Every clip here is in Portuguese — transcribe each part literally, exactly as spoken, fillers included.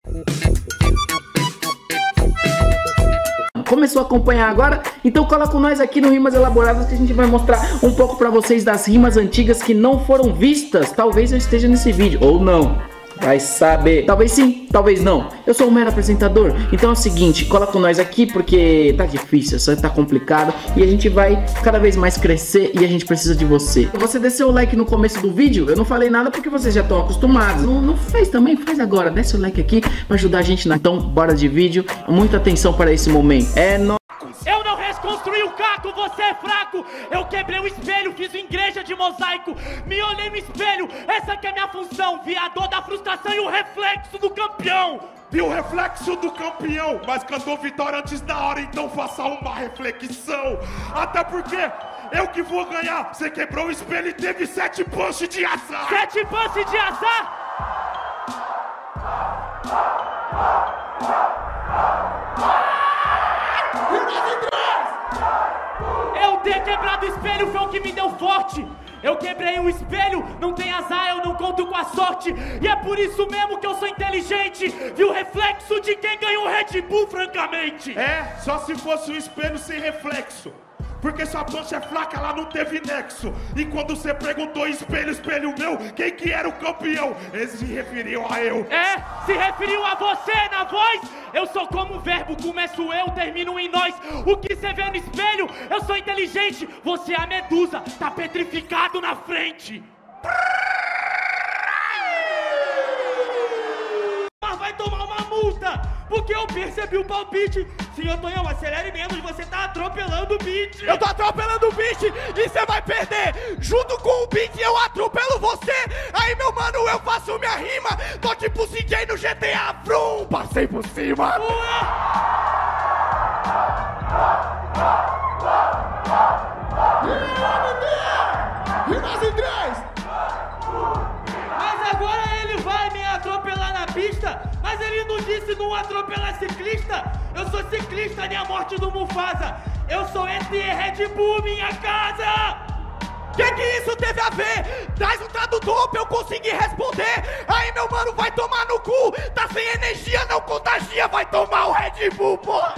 Começou a acompanhar agora? Então cola com nós aqui no Rimas Elaboradas que a gente vai mostrar um pouco pra vocês das rimas antigas que não foram vistas. Talvez eu esteja nesse vídeo, ou não. Vai saber. Talvez sim, talvez não. Eu sou um mero apresentador. Então é o seguinte, cola com nós aqui porque tá difícil, só tá complicado. E a gente vai cada vez mais crescer e a gente precisa de você. Você desceu o like no começo do vídeo? Eu não falei nada porque vocês já estão acostumados. Não, não fez também? Faz agora. Desce o like aqui pra ajudar a gente na... Então bora de vídeo. Muita atenção para esse momento. É nóis. Eu não reconstruí o caco, você é fraco. Eu quebrei o espelho, fiz igreja de mosaico. Me olhei no espelho, essa que é minha função. Vi a dor da frustração e o reflexo do campeão. Vi o reflexo do campeão, mas cantou vitória antes da hora, então faça uma reflexão. Até porque eu que vou ganhar. Você quebrou o espelho e teve sete punch de azar. Sete punch de azar? Eu ter quebrado o espelho foi o que me deu forte. Eu quebrei o espelho, não tem azar, eu não conto com a sorte. E é por isso mesmo que eu sou inteligente. Vi o reflexo de quem ganhou o Red Bull, francamente. É, só se fosse um espelho sem reflexo. Porque sua punch é fraca, ela não teve nexo. E quando você perguntou espelho, espelho meu, quem que era o campeão? Eles se referiam a eu. É, se referiu a você na voz. Eu sou como o verbo, começo eu, termino em nós. O que você vê no espelho, eu sou inteligente. Você é a medusa, tá petrificado na frente. Mas vai tomar uma multa, porque eu percebi o palpite. Senhor Tonhão, acelere menos, você tá atropelando o beat. Eu tô atropelando o beat e você vai perder. Junto com o beat eu atropelo você. Aí meu mano, eu faço minha rima. Tô tipo C J no G T A Vroom, passei por cima. Rimas em três. Mas agora ele vai me atropelar na pista. Mas ele não disse não atropelar ciclista. Eu sou ciclista, nem a morte do Mufasa. Eu sou E T Red Bull, minha casa. Que que isso teve a ver? Traz um tradutor pra eu conseguir responder. Aí meu mano, vai tomar no cu. Tá sem energia, não contagia. Vai tomar o Red Bull, porra.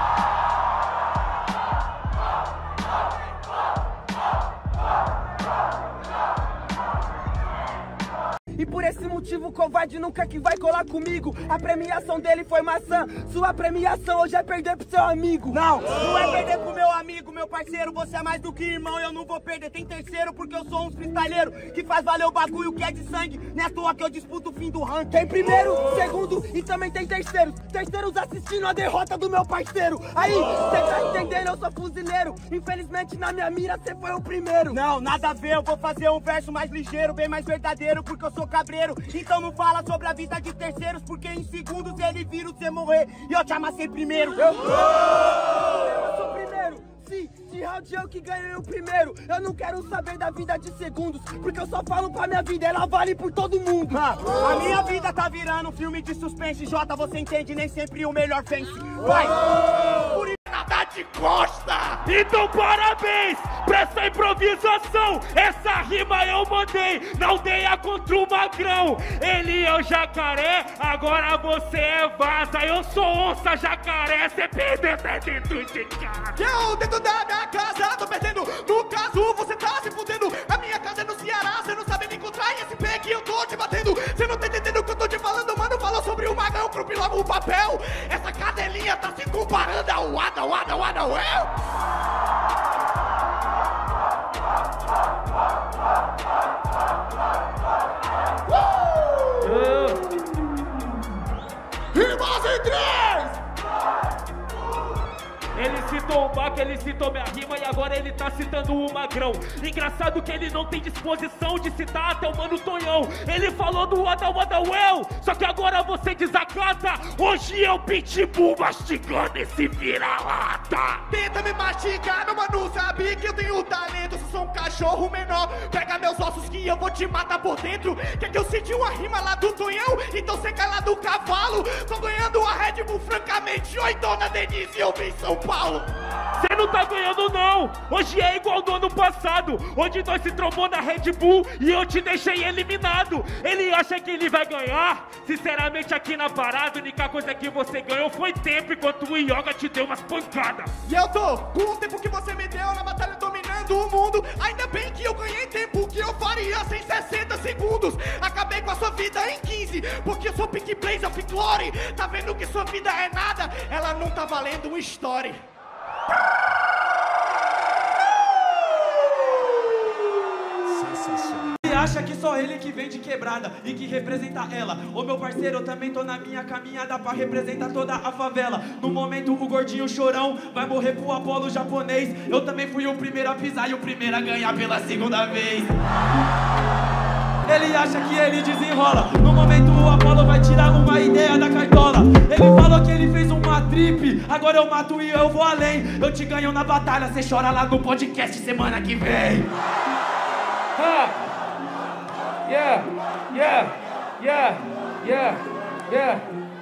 E por esse motivo o covarde nunca que vai colar comigo. A premiação dele foi maçã. Sua premiação hoje é perder pro seu amigo. Não, não é perder pro meu amigo, meu parceiro. Você é mais do que irmão, eu não vou perder. Tem terceiro porque eu sou um freestyleiro que faz valer o bagulho que é de sangue. Não é à toa que eu disputo o fim do ranking. Tem primeiro, segundo e também tem terceiros. Terceiros assistindo a derrota do meu parceiro. Aí, cê tá entendendo, eu sou fuzileiro. Infelizmente na minha mira cê foi o primeiro. Não, nada a ver, eu vou fazer um verso mais ligeiro, bem mais verdadeiro, porque eu sou cabreiro. Então não fala sobre a vida de terceiros, porque em segundos ele vira você morrer e eu te amassei primeiro. Eu, eu sou primeiro. Sim, de round eu que ganhei o primeiro. Eu não quero saber da vida de segundos, porque eu só falo pra minha vida, ela vale por todo mundo. Ah, a minha vida tá virando um filme de suspense. Jota, você entende, nem sempre o melhor vence. Vai! Por Nada de costa! Então parabéns pra essa improvisação. Essa rima eu mandei na aldeia contra o magrão. Ele é o jacaré, agora você é vaza. Eu sou onça, jacaré, cê perdeu até dentro de casa. Eu dentro da minha casa tô perdendo. No caso você tá se fudendo. A minha casa é no Ceará, cê não sabe me encontrar. E esse pé que eu tô te batendo, cê não tá entendendo o que eu tô te falando. Mano, falou sobre o magrão, crupilava o papel. Essa cadelinha tá se comparando ao Ada, Ada, Ada, Well. Rimas em três! Ele citou o Baca, ele citou minha rima e agora ele tá citando o magrão. Engraçado que ele não tem disposição de citar até o Mano Tonhão. Ele falou do Wada Wada Well, só que agora você desacata Hoje é o Pitbull mastigando esse vira-lata. Tenta me mastigar, meu mano, sabe que eu tenho talento. Se sou um cachorro menor, pega meus ossos que eu vou te matar por dentro. Quer que eu senti uma rima lá do Tonhão? Então cê cai lá do cavalo. Tô ganhando a Red Bull, francamente. Oi, dona Denise, eu vim em São Paulo. Cê não tá ganhando não, hoje é igual do ano passado, onde nós se trombou na Red Bull e eu te deixei eliminado. Ele acha que ele vai ganhar? Sinceramente aqui na parada, a única coisa que você ganhou foi tempo, enquanto o Yoga te deu umas pancadas. E eu tô com o tempo que você me deu na batalha dominando o mundo. Ainda bem que eu ganhei tempo, o que eu faria sem sessenta segundos. Acabei com a sua vida em quinze, porque eu sou Pick Blaze of Glory. Tá vendo que sua vida é nada? Ela não tá valendo um story. Ele acha que só ele que vem de quebrada e que representa ela. Ô meu parceiro, eu também tô na minha caminhada pra representar toda a favela. No momento o gordinho chorão vai morrer pro Apolo japonês. Eu também fui o primeiro a pisar e o primeiro a ganhar pela segunda vez. Ele acha que ele desenrola. No momento o Apolo vai tirar uma ideia da cartola. Ele falou que ele fez uma trip. Agora eu mato e eu vou além. Eu te ganho na batalha, cê chora lá no podcast semana que vem. Ah. Yeah, yeah, yeah, yeah, yeah.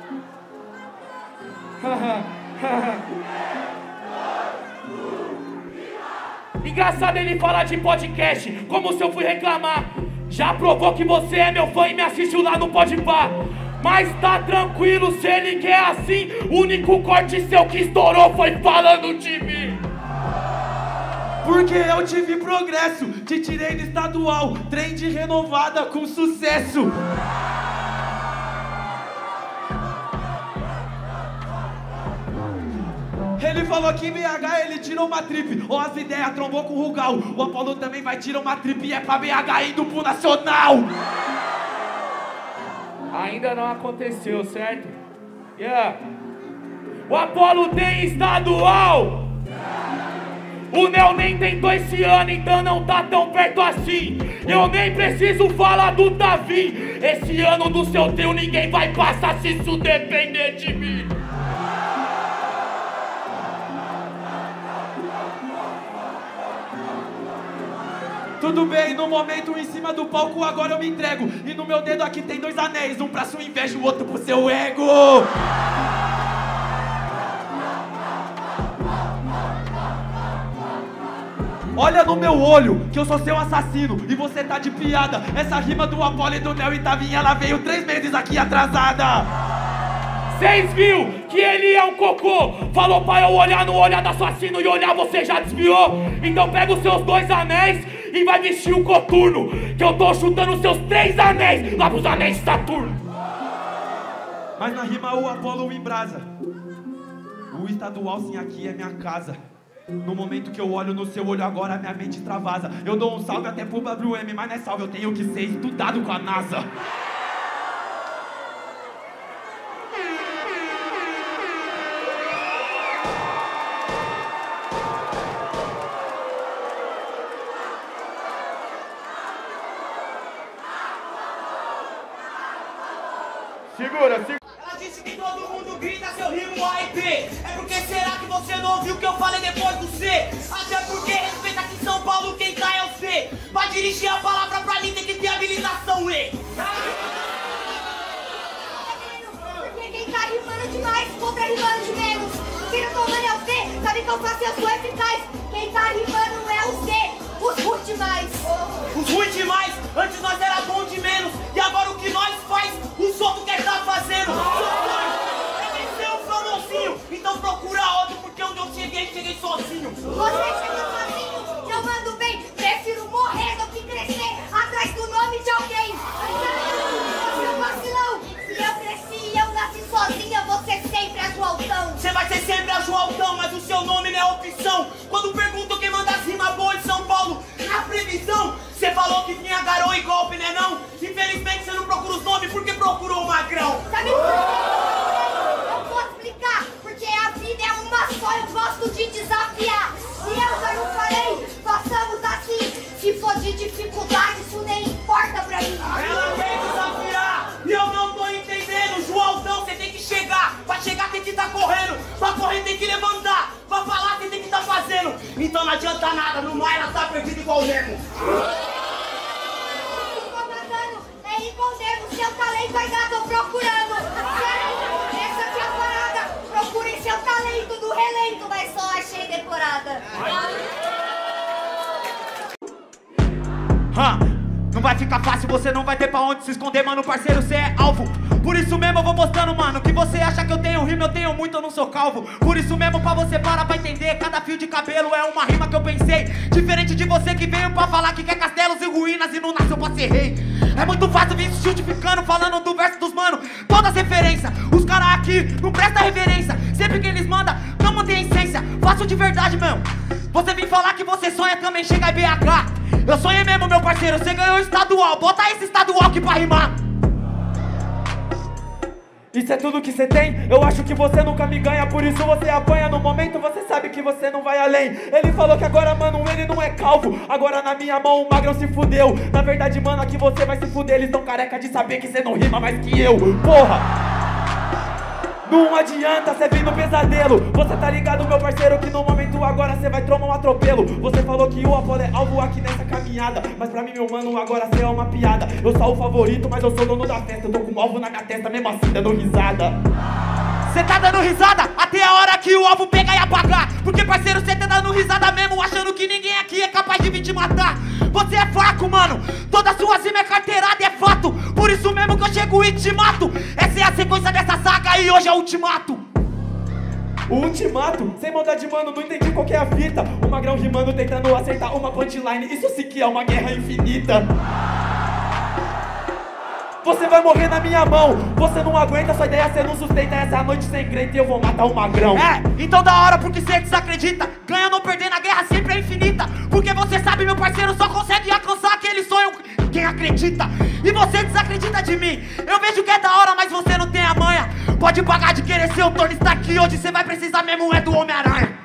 Engraçado ele falar de podcast, como se eu fui reclamar. Já provou que você é meu fã e me assistiu lá no Podpah. Mas tá tranquilo se ele quer assim. O único corte seu que estourou foi falando de mim. Porque eu tive progresso, te tirei do estadual, trend renovada com sucesso. Ele falou que em B H ele tirou uma trip, ou as ideias trombou com o Rugal. O Apolo também vai tirar uma trip e é pra B H indo pro Nacional. Ainda não aconteceu, certo? Yeah. O Apolo tem estadual. O Neo nem tentou esse ano, então não tá tão perto assim. Eu nem preciso falar do Davi. Esse ano do seu teu ninguém vai passar se isso depender de mim. Tudo bem, no momento em cima do palco agora eu me entrego. E no meu dedo aqui tem dois anéis, um pra sua inveja e o outro pro seu ego. Olha no meu olho, que eu sou seu assassino e você tá de piada. Essa rima do Apolo e do Neo e Tavinha, ela veio três meses aqui atrasada. Cês viu que ele é um cocô? Falou pra eu olhar no olhar do assassino e olhar você já desviou? Então pega os seus dois anéis e vai vestir o coturno, que eu tô chutando os seus três anéis lá pros anéis de Saturno. Mas na rima o Apolo embrasa. O estadual sim aqui é minha casa. No momento que eu olho no seu olho agora, minha mente extravasa. Eu dou um salve até pro W M, mas não é salve, eu tenho que ser estudado com a NASA. Segura, segura. Ela disse que todo mundo grita seu rimo A e B. É porque será que você não ouviu o que eu falei depois do C? Até porque respeita que em São Paulo quem tá é o C. Pra dirigir a palavra pra mim tem que ter habilitação E. Porque quem tá rimando demais contra rimando de menos. Quem não tomando é o C, sabe que eu faço eu sou eficaz. Quem tá rimando é o C. Os ruins demais. Os ruins demais, antes nós era bom de menos. E agora o que nós faz, os outros quer tá fazendo. É vencer o Fronozinho, então procura outro, porque onde eu cheguei, cheguei sozinho. Você chegou sozinho, eu mando bem. Prefiro morrer do que crescer atrás do nome de alguém. Seu vacilão, se eu cresci e eu nasci sozinha, você sempre é Joaltão. Você vai ser sempre a Joaltão, mas o seu nome não é opção. Quando perguntam quem manda as rimas boas em São Paulo, na previsão, você falou que tinha garoto e golpe, né não? Infelizmente você não procura os nomes porque procurou o magrão. Sabe por quê? Eu vou explicar, porque a vida é uma só, eu gosto de desafiar. E eu já não falei, façamos assim. Se for de dificuldade, isso nem importa pra mim. Ela quer desafiar e eu não tô entendendo. Joaltão, você tem que chegar então não adianta nada, no mar ela tá perdida igual o Nemo. É envolvendo, seu talento ainda tô procurando. Essa aqui é a parada. Procurem seu talento do relento, mas só achei decorada. Ha, não vai ficar fácil, você não vai ter pra onde se esconder, mano, parceiro, cê é alvo. Por isso mesmo eu vou mostrando, mano, que você acha que eu tenho rima, eu tenho muito, eu não sou calvo. Por isso mesmo pra você parar pra entender, cada fio de cabelo é uma rima que eu pensei. Diferente de você que veio pra falar que quer castelos e ruínas e não nasceu pra ser rei. É muito fácil vir se justificando, falando do verso dos mano, todas as referências. Os caras aqui não prestam reverência, sempre que eles mandam, não mantém a essência. Faço de verdade, meu. Você vem falar que você sonha também, chega em B H. Eu sonhei mesmo, meu parceiro, você ganhou estadual. Bota esse estadual aqui pra rimar. Isso é tudo que você tem? Eu acho que você nunca me ganha, por isso você apanha. No momento você sabe que você não vai além. Ele falou que agora, mano, ele não é calvo. Agora na minha mão o Magrão se fudeu. Na verdade, mano, aqui você vai se fuder. Eles tão careca de saber que você não rima mais que eu. Porra! Não adianta cê vir no pesadelo. Você tá ligado, meu parceiro, que no momento agora cê vai tomar um atropelo. Você falou que o Apolo é alvo aqui nessa caminhada, mas pra mim, meu mano, agora cê é uma piada. Eu sou o favorito, mas eu sou dono da festa. Eu tô com um alvo na minha testa, mesmo assim dando risada. Cê tá dando risada até a hora que o alvo pegar e apagar. Porque, parceiro, cê tá dando risada mesmo, achando que ninguém aqui é capaz de vir te matar. Você é fraco, mano, toda sua cima é carteirada, é fato. Por isso mesmo que eu chego e te mato. Essa é a sequência dessa saga e hoje é o ultimato. O ultimato? Sem maldade, mano, não entendi qual que é a fita. O Magrão rimando, tentando acertar uma punchline. Isso sim que é uma guerra infinita. Você vai morrer na minha mão. Você não aguenta, sua ideia cê não sustenta. Essa noite sem crente eu vou matar o Magrão. É, então da hora porque cê desacredita. Ganha ou não perder na guerra sempre é infinita. Porque você sabe, meu parceiro, só consegue alcançar aquele sonho quem acredita. E você desacredita de mim. Eu vejo que é da hora, mas você não tem a manha. Pode pagar de querer ser o Tony Stark. Hoje cê vai precisar mesmo é do Homem-Aranha.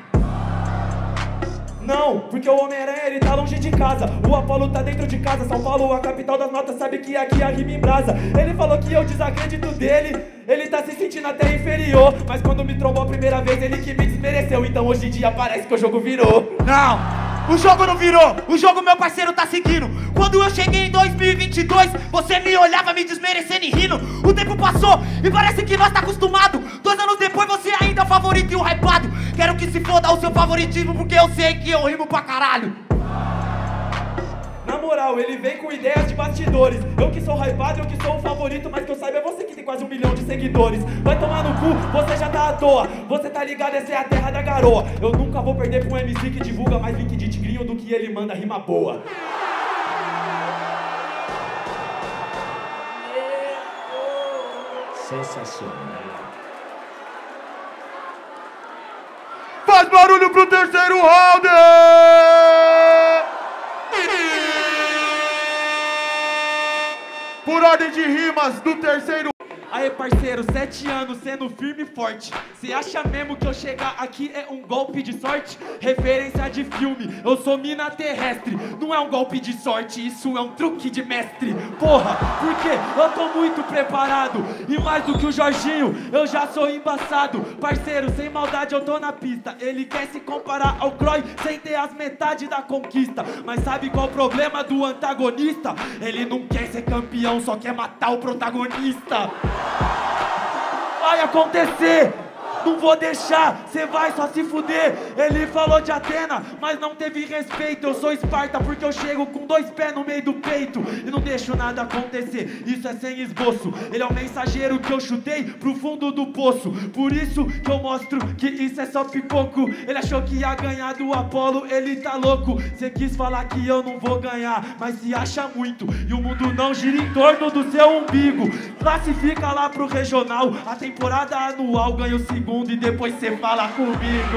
Não, porque o Homem-Aranha ele tá longe de casa. O Apolo tá dentro de casa. São Paulo, a capital das notas, sabe que aqui a rima embrasa. Ele falou que eu desacredito dele. Ele tá se sentindo até inferior. Mas quando me trombou a primeira vez, ele que me desmereceu. Então hoje em dia parece que o jogo virou. Não! O jogo não virou, o jogo meu parceiro tá seguindo. Quando eu cheguei em dois mil e vinte e dois, você me olhava me desmerecendo e rindo. O tempo passou e parece que nós tá acostumado. Dois anos depois você ainda é o favorito e o hypado. Quero que se foda o seu favoritismo porque eu sei que eu rimo pra caralho. Na moral, ele vem com ideias de bastidores. Eu que sou hypado, eu que sou o favorito. Mas que eu saiba é você que tem quase um milhão de seguidores. Vai tomar no cu, você já tá à toa. Você tá ligado, essa é a terra da garoa. Eu nunca vou perder pra um M C que divulga mais link de tigrinho do que ele manda rima boa. Sensacional. Faz barulho pro terceiro round! Por ordem de rimas do terceiro. Aê, parceiro, sete anos sendo firme e forte. Cê acha mesmo que eu chegar aqui é um golpe de sorte? Referência de filme, eu sou mina terrestre. Não é um golpe de sorte, isso é um truque de mestre. Porra, porque eu tô muito preparado. E mais do que o Jorginho, eu já sou embaçado. Parceiro, sem maldade eu tô na pista. Ele quer se comparar ao Croy sem ter as metades da conquista. Mas sabe qual o problema do antagonista? Ele não quer ser campeão, só quer matar o protagonista. Vai acontecer, não vou deixar, cê vai só se fuder. Ele falou de Atena, mas não teve respeito. Eu sou Esparta porque eu chego com dois pés no meio do peito e não deixo nada acontecer, isso é sem esboço. Ele é o mensageiro que eu chutei pro fundo do poço. Por isso que eu mostro que isso é só pipoco. Ele achou que ia ganhar do Apolo, ele tá louco. Cê quis falar que eu não vou ganhar, mas se acha muito. E o mundo não gira em torno do seu umbigo. Classifica lá pro regional, a temporada anual ganha o segundo e depois cê fala comigo.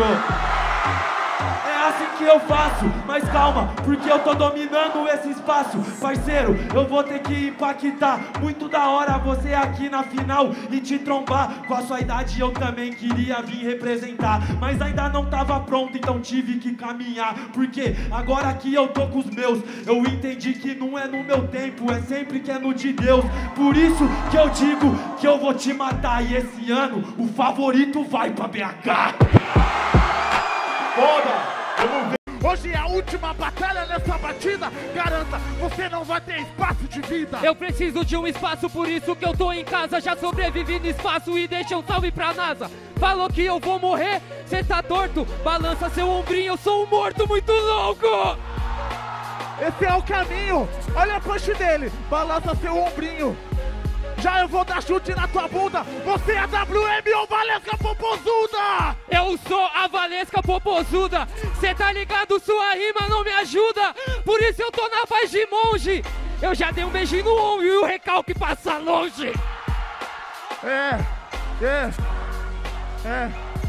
É assim que eu faço, mas calma, porque eu tô dominando esse espaço. Parceiro, eu vou ter que impactar. Muito da hora você aqui na final e te trombar. Com a sua idade eu também queria vir representar, mas ainda não tava pronto, então tive que caminhar. Porque agora que eu tô com os meus, eu entendi que não é no meu tempo, é sempre que é no de Deus. Por isso que eu digo que eu vou te matar. E esse ano o favorito vai pra B H. Foda! Vamos ver. Hoje é a última batalha nessa batida. Garanta, você não vai ter espaço de vida. Eu preciso de um espaço, por isso que eu tô em casa. Já sobrevivi no espaço e deixa um salve pra NASA. Falou que eu vou morrer, cê tá torto. Balança seu ombrinho, eu sou um morto muito louco. Esse é o caminho, olha a punch dele. Balança seu ombrinho. Já eu vou dar chute na tua bunda. Você é W M ou Valesca Popozuda? Eu sou a Valesca Popozuda. Cê tá ligado, sua rima não me ajuda. Por isso eu tô na paz de monge. Eu já dei um beijinho no ombro e o recalque passa longe. É, é, é.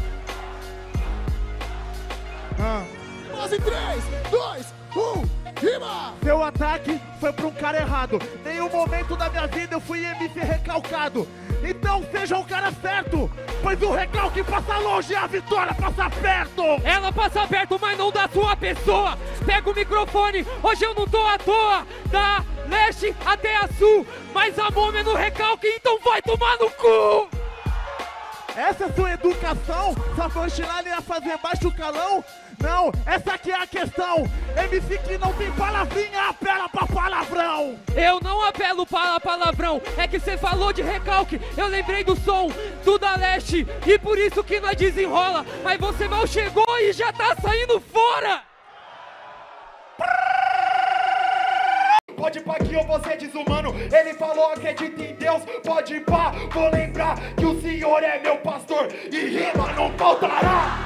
Ah. Mas em três, dois, um, rima! Seu ataque foi pra um cara errado. Nenhum momento da minha vida eu fui M C recalcado. Então seja o cara certo, pois o recalque passa longe e a vitória passa perto. Ela passa perto, mas não da sua pessoa. Pega o microfone, hoje eu não tô à toa. Da leste até a sul, mas a mômia no recalque, então vai tomar no cu. Essa é sua educação? Sua punchline ia fazer baixo calão? Não, essa aqui é a questão. M C que não tem palavrinha apela pra palavrão. Eu não apelo para palavrão. É que cê falou de recalque, eu lembrei do som do da leste. E por isso que nós desenrola. Mas você mal chegou e já tá saindo fora. Pode pá que eu vou ser desumano. Ele falou acredita em Deus. Pode pá, vou lembrar que o Senhor é meu pastor e rima não faltará.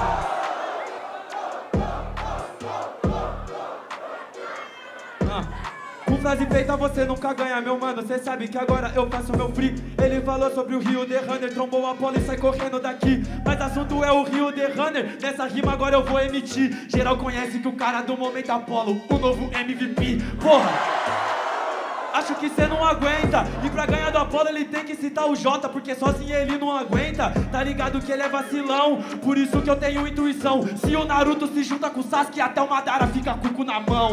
Com frase feita você nunca ganha, meu mano. Cê sabe que agora eu faço meu free. Ele falou sobre o Rio de Runner, trombou a Apolo e sai correndo daqui. Mas assunto é o Rio de Runner. Nessa rima agora eu vou emitir. Geral conhece que o cara do momento Apolo, o novo M V P. Porra! Acho que cê não aguenta. E pra ganhar do Apolo ele tem que citar o Jota, porque sozinho ele não aguenta. Tá ligado que ele é vacilão, por isso que eu tenho intuição. Se o Naruto se junta com o Sasuke, até o Madara fica com o cu na mão.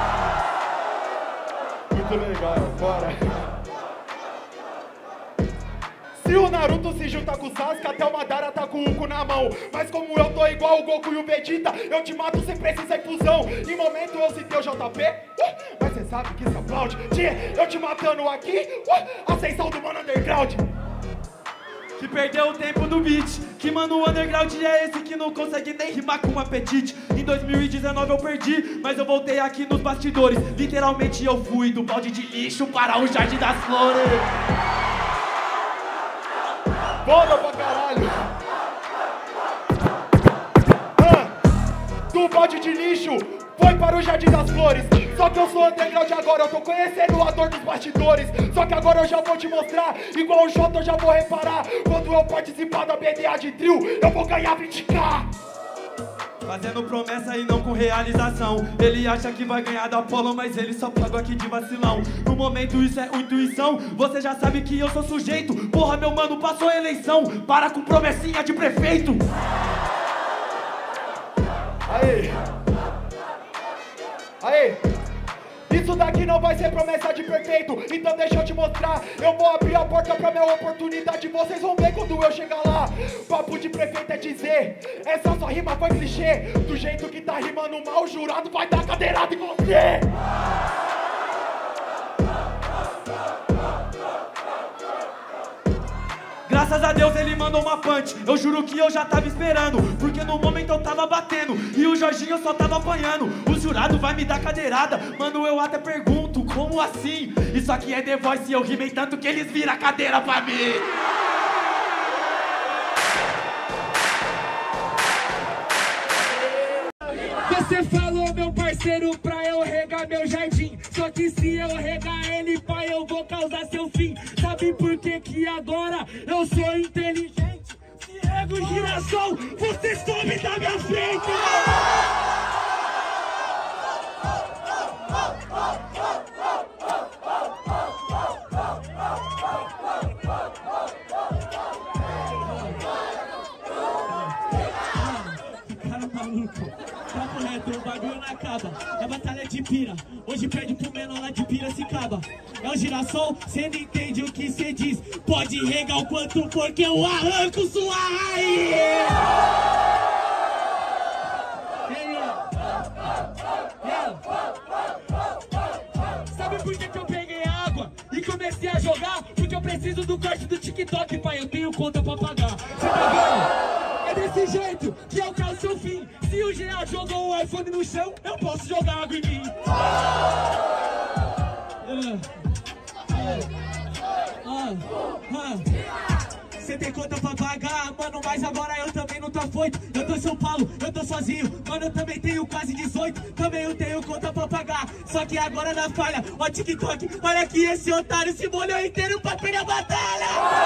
Muito legal, bora. Se o Naruto se junta com o Sasuke, até o Madara tá com o cu na mão. Mas como eu tô igual o Goku e o Vegeta, eu te mato sem precisar de fusão. Em momento eu citei o J P, uh, mas cê sabe que se aplaude. Tia, eu te matando aqui, uh, ascensão do mano underground. Que perdeu o tempo do beat. Que mano, o underground é esse que não consegue nem rimar com apetite. Em dois mil e dezenove eu perdi, mas eu voltei aqui nos bastidores. Literalmente eu fui do balde de lixo para o Jardim das Flores. Foda pra caralho. Ah, do balde de lixo foi para o Jardim das Flores. Só que eu sou underground agora, eu tô conhecendo a dor dos bastidores. Só que agora eu já vou te mostrar, igual o Jota eu já vou reparar. Quando eu participar da B D A de trio, eu vou ganhar vinte k. Fazendo promessa e não com realização. Ele acha que vai ganhar da Apolo, mas ele só paga aqui de vacilão. No momento isso é intuição, você já sabe que eu sou sujeito. Porra, meu mano, passou a eleição, para com promessinha de prefeito. Aí. Aí. Isso daqui não vai ser promessa de perfeito, então deixa eu te mostrar. Eu vou abrir a porta pra minha oportunidade, vocês vão ver quando eu chegar lá. Papo de prefeito é dizer, essa sua rima foi clichê. Do jeito que tá rimando mal, o jurado vai dar cadeirada em você. Graças a Deus ele mandou uma punch, eu juro que eu já tava esperando, porque no momento eu tava batendo e o Jorginho só tava apanhando. O jurado vai me dar cadeirada, mano, eu até pergunto, como assim? Isso aqui é The Voice e eu rimei tanto que eles viram a cadeira pra mim. Você falou, meu parceiro, pra eu regar meu jardim. Só que se eu regar ele, pai, eu vou causar seu fim. Sabe por que que agora eu sou inteligente? Se rego o girassol, você some da minha frente. Papo reto, o bagulho não acaba. É batalha de pira, hoje perde pro menor lá de Piracicaba. É o girassol, cê não entende o que cê diz. Pode regar o quanto for que eu arranco sua raiz. preciso do corte do TikTok, pai, eu tenho conta pra pagar. Cê tá vendo? É desse jeito que alcança o seu fim. Se o G A jogou o iPhone no chão, eu posso jogar água em mim. Cê tem conta pra pagar, mano, mas agora eu também não tô afoito. Eu tô em São Paulo, eu tô sozinho, mano, eu também tenho quase dezoito. Também eu tenho conta pra pagar, só que agora na falha, ó TikTok, olha que esse otário se molhou inteiro pra perder a batalha.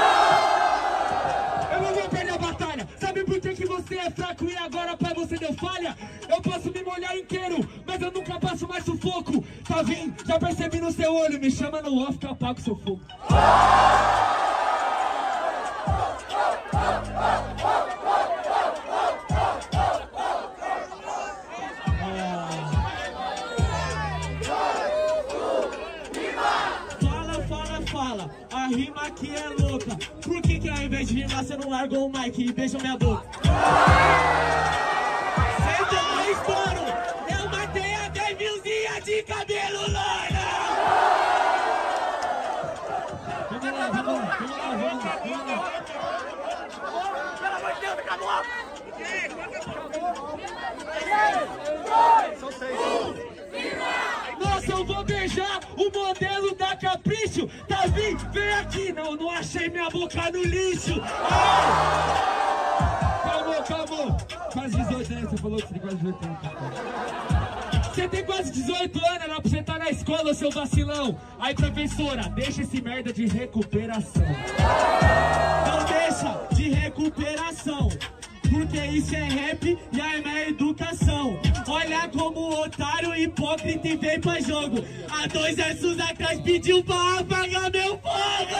Eu não vou perder a batalha. Sabe por que que você é fraco e agora pra você deu falha? Eu posso me molhar inteiro, mas eu nunca passo mais sufoco. Tá vindo, já percebi no seu olho, me chama no off que eu apago seu fogo. Fala, fala, fala, a rima aqui é louca. Por que que ao invés de rimar você não largou o mic e beijou minha boca? Cê tomou estouro, eu matei a dez milzinha de cabelo loiro. Vamos lá, vamos lá, vamos lá, vamos lá, vamos lá. Pelo amor de Deus, acabou! São seis. Nossa, eu vou beijar o modelo da Capricho. Davi, vem aqui. Não, não achei minha boca no lixo. Ai! Calma, calma. Quase dezoito anos, você falou que você tem quase dezoito anos. Você tem quase dezoito anos, era pra você estar na escola, seu vacilão. Aí, professora, deixa esse merda de recuperação. Não deixa de recuperação, porque isso é rap e aí é educação. Olha como otário, hipócrita e vem pra jogo. Há dois versos atrás pediu pra apagar meu fogo.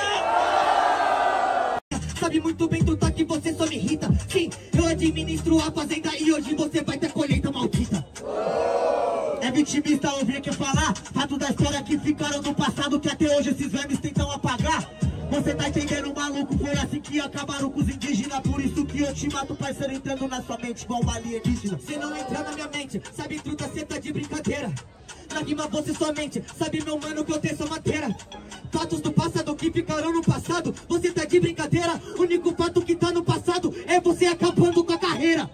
Sabe muito bem do toque, você só me irrita. Sim, eu administro a fazenda e hoje você vai ter colheita maldita. É vitimista ouvir que falar fato da história que ficaram no passado, que até hoje esses vermes tentam apagar. Você tá entendendo, maluco? Foi assim que acabaram com os indígenas. Por isso que eu te mato, parceiro, entrando na sua mente igual uma alienígena. Você não entra na minha mente, sabe, truta, cê tá de brincadeira. Na rima você somente, sabe, meu mano, que eu tenho essa matéria. Fatos do passado que ficaram no passado, você tá de brincadeira. O único fato que tá no passado é você acabando com a carreira.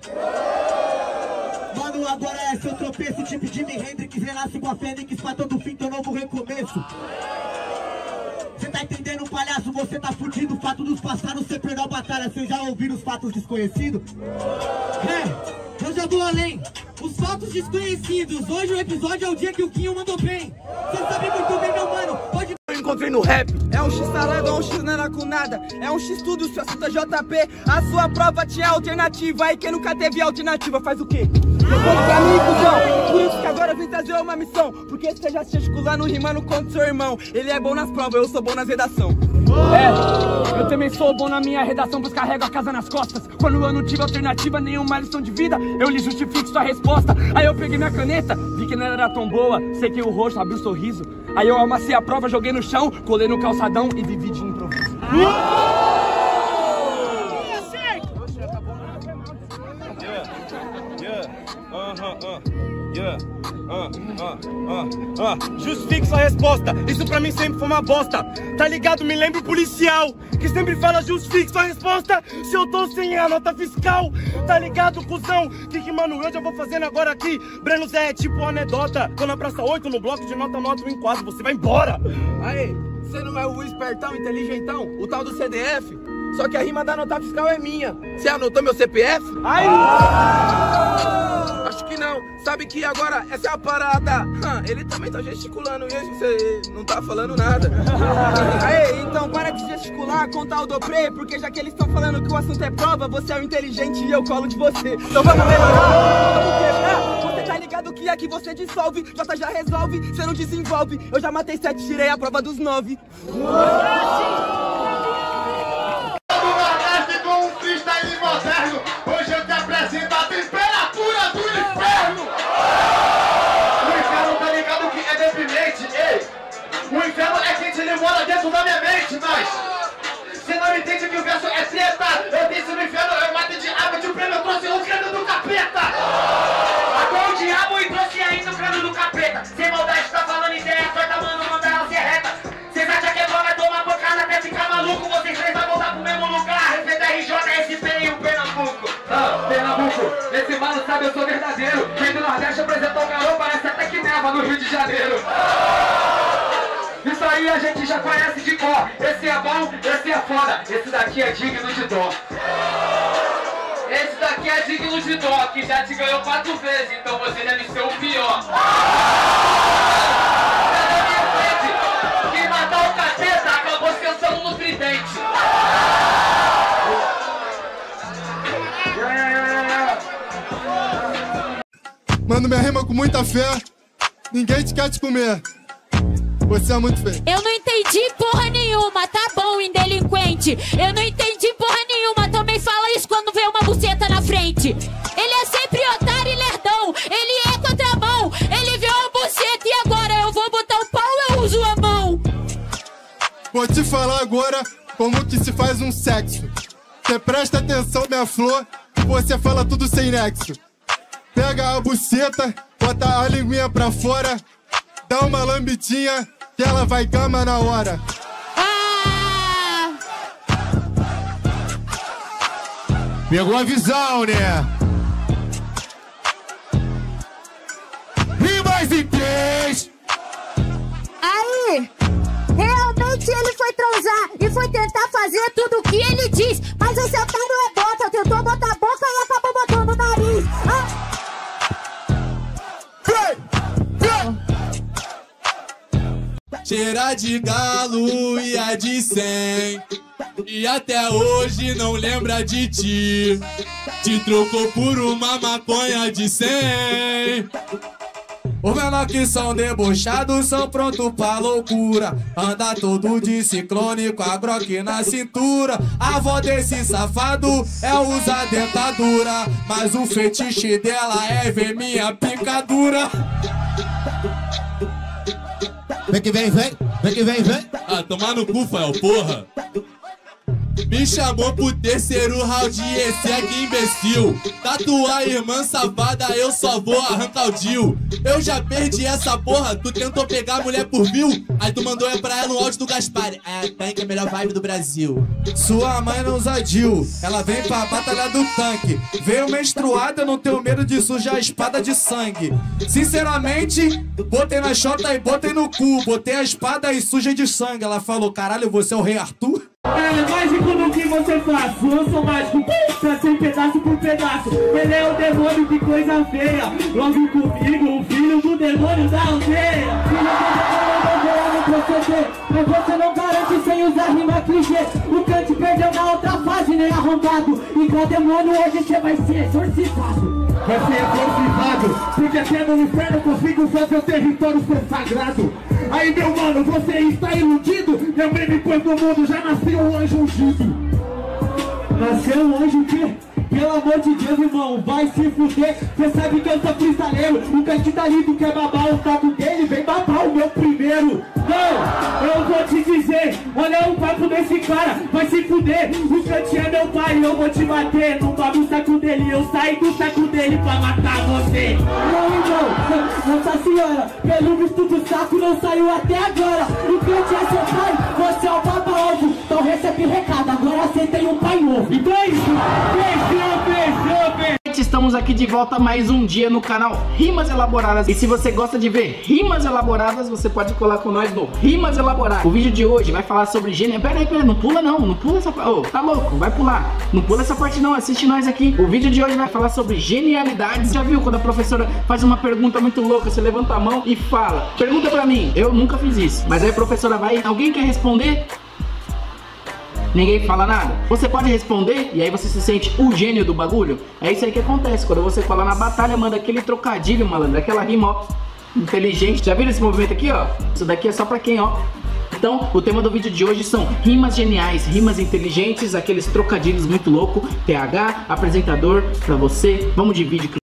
Mano, agora é seu tropeço, tipo Jimi Hendrix, renasce com a Fênix, pra todo fim teu novo recomeço. Cê tá entendendo, palhaço? Você tá fudido. Fato dos passados, cê perdeu a batalha. Cê já ouviram os fatos desconhecidos? É, eu já vou além. Os fatos desconhecidos. Hoje o episódio é o dia que o Quinho mandou bem. Cê sabe muito bem, meu mano. Hoje eu encontrei no rap. É um X salado ou um X nada com nada. É um X tudo, seu assunto J P. A sua prova tinha alternativa. E quem nunca teve alternativa faz o quê? Depois pra mim, cuzão. Por isso que agora eu vim trazer uma missão. Porque você já se gesticulando, rimando contra seu irmão. Ele é bom nas provas, eu sou bom nas redação. É, eu também sou bom na minha redação, pois carrego a casa nas costas. Quando eu não tive alternativa, nenhuma lição de vida, eu lhe justifico sua resposta. Aí eu peguei minha caneta, vi que não era tão boa, sei que o rosto abriu um sorriso. Aí eu amassei a prova, joguei no chão, colei no calçadão e vivi de improviso. Yeah, uh, uh, uh, uh. Justifique sua resposta, isso pra mim sempre foi uma bosta. Tá ligado? Me lembro policial que sempre fala justifique sua resposta se eu tô sem a nota fiscal. Tá ligado, cuzão? Que que, mano, eu já vou fazendo agora aqui. Breno Zé é tipo uma anedota. Tô na praça oito, no bloco de nota nota, um enquadro, você vai embora. Aí, você não é o espertão, inteligentão, o tal do C D F? Só que a rima da nota fiscal é minha. Você anotou meu C P F? Ai! Acho que não. Sabe que agora essa é a parada. Hum, ele também tá gesticulando e você não tá falando nada. Aí, então para de gesticular, contar o doprê. Porque já que eles estão falando que o assunto é prova, você é o inteligente e eu colo de você. Então vamos melhorar, vamos quebrar. Você tá ligado que aqui você dissolve, J já resolve, você não desenvolve. Eu já matei sete, tirei a prova dos nove. Hoje eu te apresento a temperatura do inferno. O inferno tá ligado que é deprimente, ei. O inferno é quente, ele mora dentro da minha mente, mas você não entende que o verso é treta. Eu disse no inferno, eu matei de água de prêmio, eu trouxe o crânio do capeta. Matou o diabo e trouxe ainda o crânio do capeta. Sem maldade, tá falando ideia, só tá mandando mandar ela ser reta. Cês acham que é bom, vai tomar pancada até ficar a gente já conhece de cor. Esse é bom, esse é foda. Esse daqui é digno de dó. Esse daqui é digno de dó, que já te ganhou quatro vezes, então você deve ser o pior. Quem matar o caceta acabou sentando no tridente. Mano, minha rima com muita fé. Ninguém te quer te comer. Você é muito feio. Eu não entendi porra nenhuma, tá bom, indelinquente. Eu não entendi porra nenhuma, também fala isso quando vê uma buceta na frente. Ele é sempre otário e lerdão, ele é contramão. Ele vê uma buceta e agora eu vou botar o pau, eu uso a mão. Vou te falar agora como que se faz um sexo. Você presta atenção, minha flor, que você fala tudo sem nexo. Pega a buceta, bota a linguinha pra fora, dá uma lambidinha, que ela vai gama na hora. Ah! Pegou a visão, né? Rimas em três. Aí, realmente ele foi transar e foi tentar fazer tudo o que ele diz. Mas o seu cara não é bota, tentou botar a boca e acabou botando o nariz. Ah! Cheira de galo e a de cem, e até hoje não lembra de ti. Te trocou por uma maconha de cem. Os menor que são debochados são prontos pra loucura. Anda todo de ciclone com a Glock na cintura. A avó desse safado é usar dentadura, mas o fetiche dela é ver minha picadura. Vem que vem, vem, vem que vem, vem. Ah, tomar no cu, Fael, porra. Me chamou pro terceiro round e esse é que imbecil. Tatuar irmã safada, eu só vou arrancar o Dil. Eu já perdi essa porra, tu tentou pegar a mulher por mil. Aí tu mandou é pra ela um áudio do Gaspar. É, tanque é a melhor vibe do Brasil. Sua mãe não usa Dil, ela vem pra batalha do tanque. Veio menstruada, eu não tenho medo de sujar a espada de sangue. Sinceramente, botei na chota e botei no cu. Botei a espada e suja de sangue. Ela falou, caralho, você é o rei Arthur? É mágico no que você faz, eu sou mágico, trazer pedaço por pedaço. Ele é o demônio, que coisa feia. Logo comigo, o filho do demônio da aldeia. Mas você não garante sem usar rima clichê. O Kant perdeu na outra fase, nem arrombado. E com o demônio hoje você vai ser exorcizado. Vai ser exorcizado, porque até no inferno consigo fazer o território ser sagrado. Aí meu mano, você está iludido? Meu bem, depois do mundo já nasceu um anjo ungido. Nasceu um anjo o quê? Pelo amor de Deus, irmão, vai se fuder. Você sabe que eu sou cristaleiro. O Kant tá lindo, quer babar o taco dele, vem babar o meu primeiro. Não, eu vou te dizer, olha o papo desse cara, vai se fuder. O Kant é meu pai, eu vou te bater. Não babo o saco dele, eu saí do saco dele pra matar você. Não, irmão, Nossa Senhora, pelo visto do saco não saiu até agora. O Kant é seu pai, você é o baba ovo. Então recebe recado, agora você tem um pai novo. Então é isso, beijo. Estamos aqui de volta mais um dia no canal Rimas Elaboradas. E se você gosta de ver rimas elaboradas, você pode colar com nós no Rimas Elaboradas. O vídeo de hoje vai falar sobre gênio. Pera aí, pera aí, não pula não, não pula essa parte. Oh, tá louco, vai pular. Não pula essa parte não, assiste nós aqui. O vídeo de hoje vai falar sobre genialidades. Já viu quando a professora faz uma pergunta muito louca, você levanta a mão e fala, pergunta pra mim. Eu nunca fiz isso, mas aí a professora vai, alguém quer responder? Ninguém fala nada? Você pode responder e aí você se sente o gênio do bagulho? É isso aí que acontece quando você cola na batalha, manda aquele trocadilho, malandro, aquela rima, ó, inteligente. Já viram esse movimento aqui, ó? Isso daqui é só pra quem, ó. Então, o tema do vídeo de hoje são rimas geniais, rimas inteligentes, aqueles trocadilhos muito loucos. T H, apresentador, pra você. Vamos de vídeo.